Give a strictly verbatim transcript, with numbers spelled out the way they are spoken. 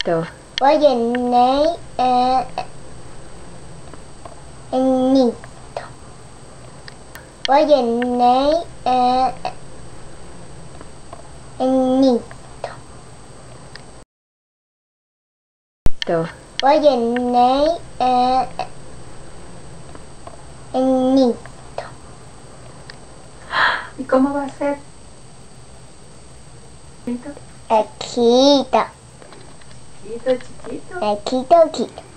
To. Oye, Ney, eh, Nito. Oye, Ney, eh, Nito. To. Oye, Ney, eh, Nito. ¿Y cómo va a ser? ¿Chiquito? Chiquito. Chiquito, chiquito. Chiquito, chiquito.